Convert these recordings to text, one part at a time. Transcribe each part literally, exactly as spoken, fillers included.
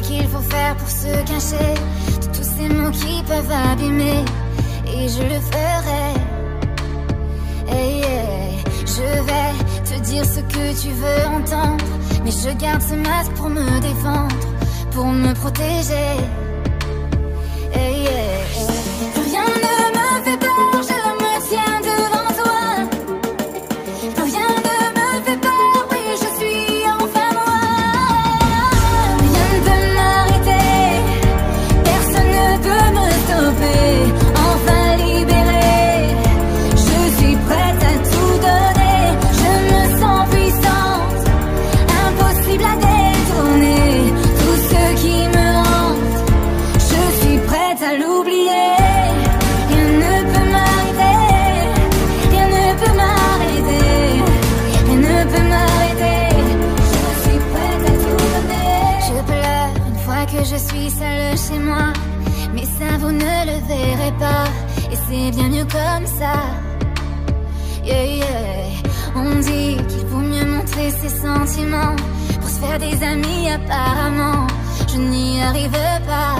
qu'il faut faire pour se cacher de tous ces mots qui peuvent abîmer. Et je le ferai. Hey, hey, je vais te dire ce que tu veux entendre, mais je garde ce masque pour me défendre, pour me protéger. Hey, hey, hey. Plus rien ne me fait peur, je me tiens devant toi. Plus rien ne me fait peur, oui je suis enfin moi. Rien ne peut m'arrêter, personne ne peut me stopper. Enfin libérée, je suis prête à tout donner. Je me sens puissante, impossible à détourner. Tout ce qui me hante, je suis prête à l'oublier. Rien ne peut m'arrêter, rien ne peut m'arrêter, rien ne peut m'arrêter. Je suis prête à tout donner. Je pleure une fois que je suis seule chez moi, mais ça vous ne le verrez pas, et c'est bien mieux comme ça. Yeah, yeah. On dit qu'il vaut mieux montrer ses sentiments pour se faire des amis, apparemment je n'y arrive pas.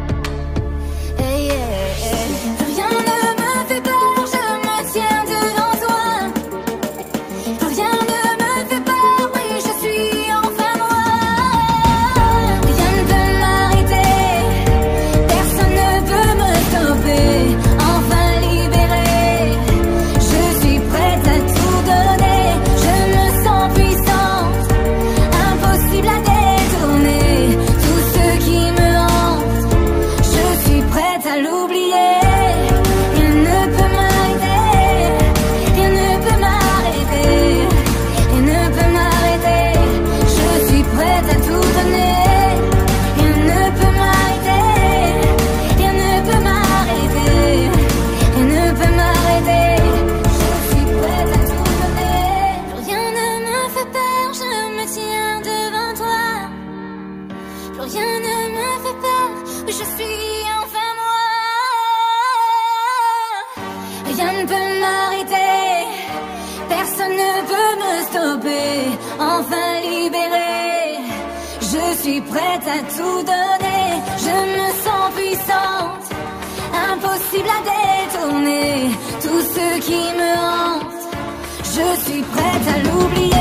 Hey, yeah, yeah. Plus rien ne me fait peur, je me tiens devant toi. Plus rien ne me fait peur, oui je suis enfin moi. Rien ne peut m'arrêter, personne ne peut me stopper. Enfin libérée, je suis prête à tout donner. Je me sens puissante, impossible à détourner. Tout ce qui me hante, je suis prête à l'oublier. Rien ne peut m'arrêter, rien ne peut m'arrêter, rien ne peut m'arrêter. Je suis prête à tout donner. Rien ne peut m'arrêter, rien ne peut m'arrêter, rien ne peut m'arrêter. Je suis prête à tout donner. Plus rien ne me fait peur, je me tiens devant toi. Plus rien ne me fait peur, je suis enfin moi. Rien ne peut m'arrêter, personne ne peut me stopper. Enfin libérée, je suis prête à tout donner. Je me sens puissante, impossible à détourner. Tout ce qui me hante, je suis prête à l'oublier.